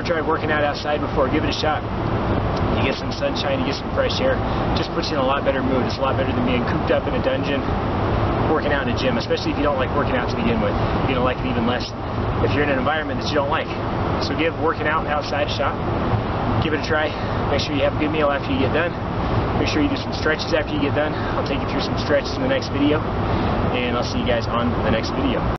tried working out outside before, give it a shot. You get some sunshine, you get some fresh air, just puts you in a lot better mood. It's a lot better than being cooped up in a dungeon, working out in a gym, especially if you don't like working out to begin with. You're going to like it even less if you're in an environment that you don't like. So give working out outside a shot. Give it a try. Make sure you have a good meal after you get done. Make sure you do some stretches after you get done. I'll take you through some stretches in the next video, and I'll see you guys on the next video.